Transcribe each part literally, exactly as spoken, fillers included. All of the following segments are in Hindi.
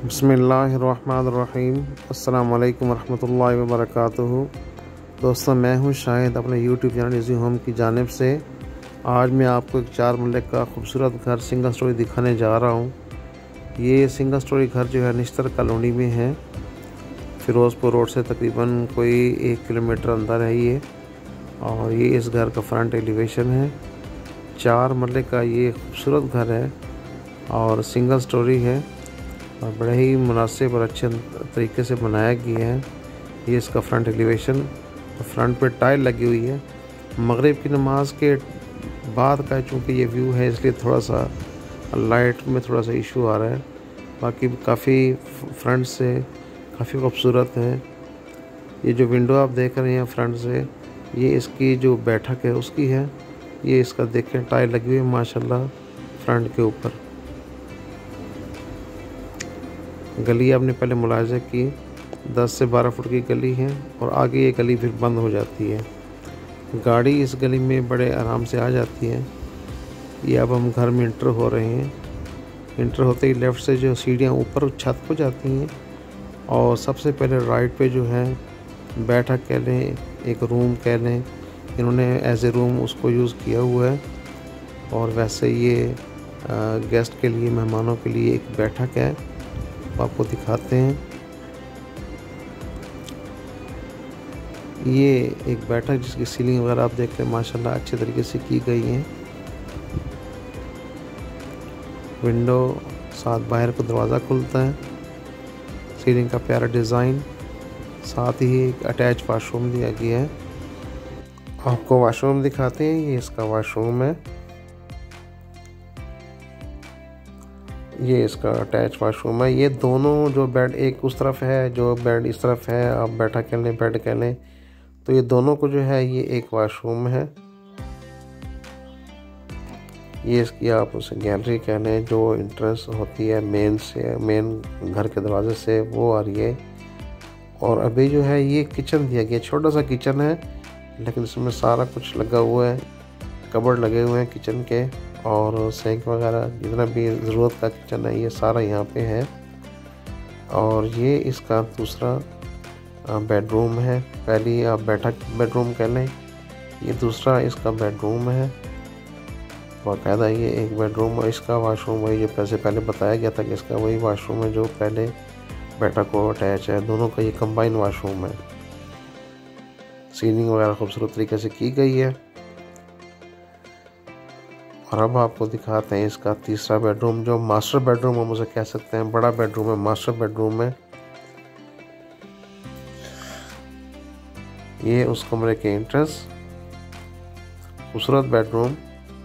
बिस्मिल्लाहिर्रहमानिर्रहीम। अस्सलाम वालेकुम रहमतुल्लाहि व बरकातुहू। दोस्तों, मैं हूं शाहिद अपने यूट्यूब चैनल इजी होम की जानिब से। आज मैं आपको एक चार मरले का खूबसूरत घर सिंगल स्टोरी दिखाने जा रहा हूं। ये सिंगल स्टोरी घर जो है निश्तर कॉलोनी में है। फ़िरोज़पुर रोड से तकरीबन कोई एक किलोमीटर अंदर है ये। और ये इस घर का फ्रंट एलिवेशन है। चार मरले का ये खूबसूरत घर है और सिंगल स्टोरी है और बड़े ही मुनासिब और अच्छे तरीके से बनाया गया है। ये इसका फ्रंट एलिवेशन, फ्रंट पे टाइल लगी हुई है। मगरिब की नमाज के बाद का चूँकि ये व्यू है इसलिए थोड़ा सा लाइट में थोड़ा सा इशू आ रहा है। बाकी काफ़ी फ्रंट से काफ़ी खूबसूरत है। ये जो विंडो आप देख रहे हैं फ्रंट से, ये इसकी जो बैठक है उसकी है। ये इसका देखें टाइल लगी हुई है माशाल्लाह फ्रंट के ऊपर। गली आपने पहले मुलाहिजा की, दस से बारह फुट की गली है और आगे ये गली फिर बंद हो जाती है। गाड़ी इस गली में बड़े आराम से आ जाती है। ये अब हम घर में इंटर हो रहे हैं। इंटर होते ही लेफ़्ट से जो सीढ़ियाँ ऊपर छत को जाती हैं और सबसे पहले राइट पे जो है बैठक कह लें, एक रूम कह लें, इन्होंने एज ए रूम उसको यूज़ किया हुआ है। और वैसे ये गेस्ट के लिए, मेहमानों के लिए एक बैठक है, आपको दिखाते हैं। ये एक बैठक जिसकी सीलिंग वगैरह आप देख रहे हैं माशाल्लाह अच्छे तरीके से की गई है। विंडो साथ बाहर को दरवाज़ा खुलता है। सीलिंग का प्यारा डिज़ाइन, साथ ही एक अटैच वाशरूम दिया गया है। आपको वाशरूम दिखाते हैं। ये इसका वाशरूम है। ये इसका अटैच वाशरूम है। ये दोनों जो बेड एक उस तरफ है, जो बेड इस तरफ है, आप बैठा कह लें, बेड कह लें, तो ये दोनों को जो है ये एक वाशरूम है। ये इसकी आप उसे गैलरी कह लें, जो इंट्रेंस होती है मेन से, मेन घर के दरवाजे से, वो आ रही है। और अभी जो है ये किचन दिया गया, छोटा सा किचन है लेकिन इसमें सारा कुछ लगा हुआ है। कबर्ड लगे हुए हैं किचन के और सिंक वगैरह जितना भी ज़रूरत का किचन है ये सारा यहाँ पे है। और ये इसका दूसरा बेडरूम है। पहली आप बैठक बेडरूम कह लें, ये दूसरा इसका बेडरूम है। बाकायदा ये एक बेडरूम और इसका वाशरूम वही जो पैसे पहले बताया गया था कि इसका वही वाशरूम है जो पहले बैठक को अटैच है। दोनों का ये कंबाइन वाशरूम है। सीलिंग वगैरह खूबसूरत तरीके से की गई है। और अब आपको दिखाते हैं इसका तीसरा बेडरूम, जो मास्टर बेडरूम हम उसे कह सकते हैं। बड़ा बेडरूम है, मास्टर बेडरूम है। ये उस कमरे के एंट्रेंस, खूबसूरत बेडरूम।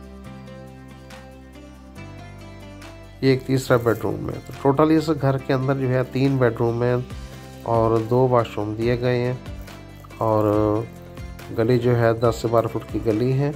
ये एक तीसरा बेडरूम है। तो टोटल इस घर के अंदर जो है तीन बेडरूम है और दो वाशरूम दिए गए हैं। और गली जो है दस से बारह फुट की गली है।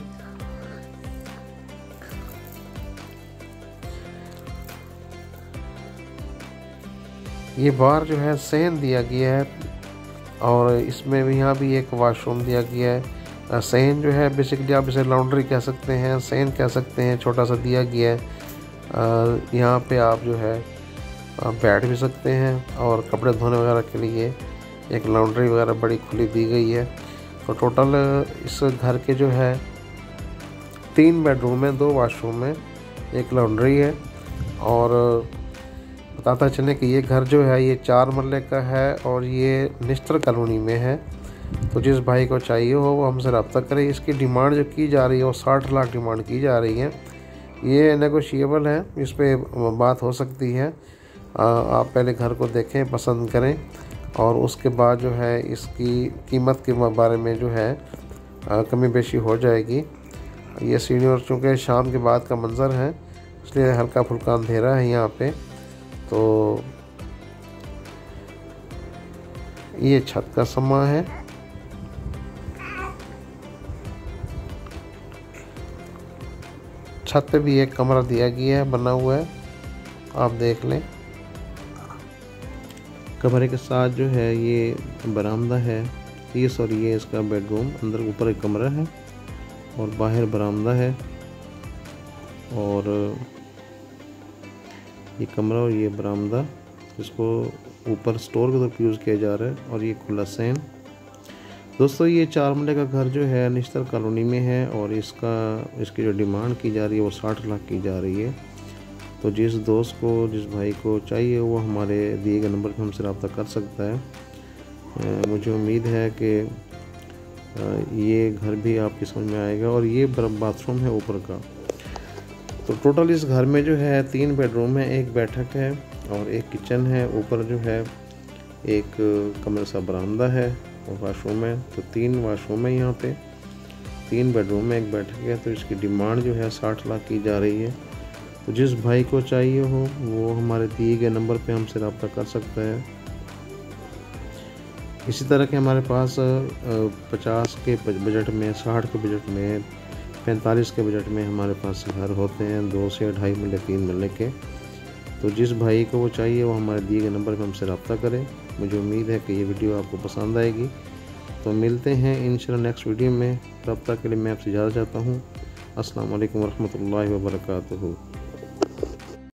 ये बाहर जो है सहन दिया गया है और इसमें भी यहाँ भी एक वाशरूम दिया गया है। सहन जो है बेसिकली आप इसे लॉन्ड्री कह सकते हैं, सहन कह सकते हैं, छोटा सा दिया गया है। यहाँ पे आप जो है बैठ भी सकते हैं और कपड़े धोने वगैरह के लिए एक लॉन्ड्री वगैरह बड़ी खुली दी गई है। तो टोटल इस घर के जो है तीन बेडरूम है, दो वाशरूम है, एक लॉन्ड्री है। और बताता चले कि ये घर जो है ये चार मरले का है और ये निश्तर कॉलोनी में है। तो जिस भाई को चाहिए हो वो हमसे रब्ता करें। इसकी डिमांड जो की जा रही है वो साठ लाख डिमांड की जा रही है। ये नेगोशिएबल है, इस पर बात हो सकती है। आ, आप पहले घर को देखें, पसंद करें और उसके बाद जो है इसकी कीमत के बारे में जो है आ, कमी बेशी हो जाएगी। ये सीढ़ियों चूँकि शाम के बाद का मंज़र है इसलिए हल्का फुल्का अंधेरा है यहाँ पे। तो ये छत का समा है। छत पे भी एक कमरा दिया गया है, बना हुआ है, आप देख लें। कमरे के साथ जो है ये बरामदा है। ये सॉरी ये इसका बेडरूम, अंदर ऊपर एक कमरा है और बाहर बरामदा है। और ये कमरा और ये बरामदा जिसको ऊपर स्टोर के तौर पर यूज़ किया जा रहा है। और ये खुला सहन। दोस्तों ये चार मरले का घर जो है निश्तर कॉलोनी में है और इसका इसकी जो डिमांड की जा रही है वो साठ लाख की जा रही है। तो जिस दोस्त को जिस भाई को चाहिए वो हमारे दिए गए नंबर पर हमसे रब्ता कर सकता है। मुझे उम्मीद है कि ये घर भी आपकी समझ में आएगा। और ये बाथरूम है ऊपर का। तो टोटल इस घर में जो है तीन बेडरूम है, एक बैठक है और एक किचन है। ऊपर जो है एक कमरे सा बरामदा है और वाशरूम है। तो तीन वाशरूम है यहाँ पे, तीन बेडरूम में एक बैठक है। तो इसकी डिमांड जो है साठ लाख की जा रही है। तो जिस भाई को चाहिए हो वो हमारे दिए गए नंबर पे हमसे रब्ता कर सकता है। इसी तरह के हमारे पास पचास के बजट में, साठ के बजट में, पैंतालीस के बजट में हमारे पास घर होते हैं, दो से ढाई मरले तीन मरले के। तो जिस भाई को वो चाहिए वो हमारे दिए गए नंबर पर हमसे रब्ता करें। मुझे उम्मीद है कि ये वीडियो आपको पसंद आएगी। तो मिलते हैं इंशाल्लाह नेक्स्ट वीडियो में। रब्ता के लिए मैं आपसे इजाज़त चाहता हूँ। अस्सलाम वालेकुम वरहमतुल्लाहि वबरकातुहू।